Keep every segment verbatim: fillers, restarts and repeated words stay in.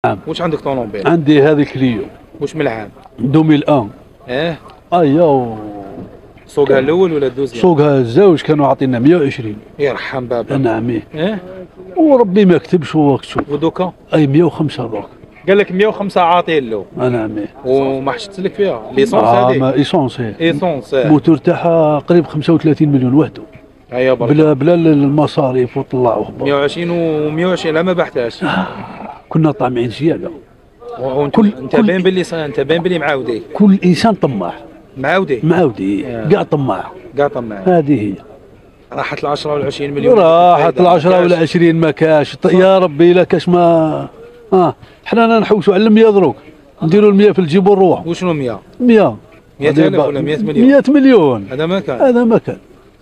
عام. واش عندك طوموبيل؟ عندي هذه كليو. واش من العام؟ ألفين وواحد. اه ايوا سوقها الاول ولا الدوزيام؟ سوقها الزوج كانوا عاطينا مية وعشرين. يرحم بابا. نعم ايه. اه وربي ما كتبش هو كتب. ودوكا؟ اي مية وخمسة دوك. قال لك مية وخمسة عاطين له. نعم ايه. وما حشت لك فيها ليسونس اه هذيك؟ ما ايسونس ايه. ايسونس. الموتور تاعها قريب خمسة وثلاثين مليون وحده. ايوا برك. بلا بلا المصاريف وطلع وهبط. مية وعشرين و مية وعشرين لا ما بحتاش. آه. كنا طامعين زياده. كل انت باين باللي انت باين باللي معاودي. كل انسان طماع. معاودي. معاودي كاع طماع. كاع طماع. هذه هي. راحت العشرة ولا عشرين مليون. راحت العشرة ولا عشرين ما كاش. يا ربي لا كاش ما اه حنا نحوسوا على المية دروك نديروا المية في الجيب ونروح. وشنو مية؟ مية مية ألف ولا مية مليون؟ مية مليون. هذا ما كان. هذا ما كان.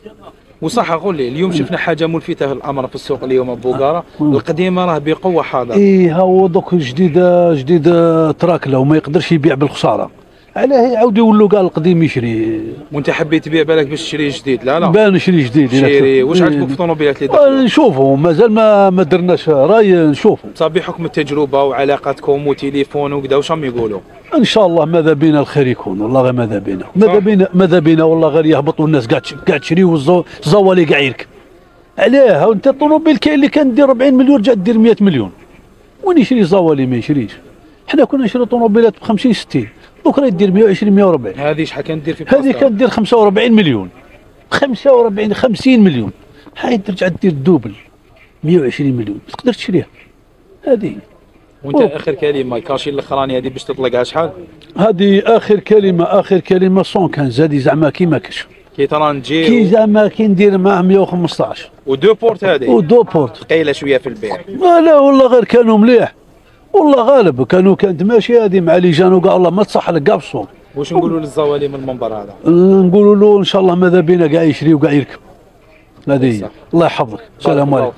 وصح قول لي اليوم شفنا حاجه ملفته في الامر في السوق اليوم بوغارة. القديمه راه بقوه حاضر. ايه هو دوك جديد جديد تراكله وما يقدرش يبيع بالخساره. علاه يعاود يولوا كاع القديم يشري. وانت حبيت تبيع بالك باش تشري جديد؟ لا لا بان نشري جديد. شري. واش عجبك في الطوموبيلات اللي دخلوا؟ نشوفوا مازال ما ما درناش راي نشوفوا. صافي بحكم التجربه وعلاقاتكم وتليفون وكذا واش راهم يقولوا؟ ان شاء الله ماذا بينا الخير يكون. والله غير ماذا بينا ماذا بينا ماذا بينا والله غير يهبطوا الناس كاع كاع تشري والزوالي كاع يركب. علاه انت الطوموبيل كاين اللي كان دير أربعين مليون جات دير مية مليون. وين يشري زوالي ما يشريش. حنا كنا نشري طوموبيلات ب خمسين ستين دوك راه دير مية وعشرين مية وأربعين. هذه شحال كانت دير في هذه كانت دير خمسة وأربعين مليون. خمسة وأربعين خمسين مليون. هاي ترجع دير الدوبل مية وعشرين مليون تقدر تشريها. هذه. وانت أوه. اخر كلمه كاشي الاخراني هذه باش تطلقها شحال؟ هذه اخر كلمه اخر كلمه مية كان زادي زعما كيما كاش. كي ترى نجي كي زعما كي ندير معاه مية وخمسطاش. ودو بورت هذه؟ ودو بورت. ثقيله شويه في البيع. لا لا والله غير كانوا مليح. والله غالب كانوا كانت ماشي هذه مع لي جانو كاع والله ما تصح لك كاع في السوق. واش نقولوا للزوالي من المنبر هذا؟ نقولوا له ان شاء الله ماذا بينا كاع يشري وكاع يركب. هذه هي. الله يحفظك. السلام عليكم.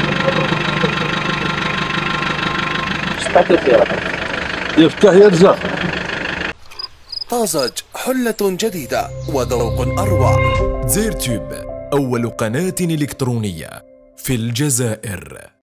يفتح يرزق. طازج حلة جديدة وذوق أروع. زيرتوب أول قناة إلكترونية في الجزائر.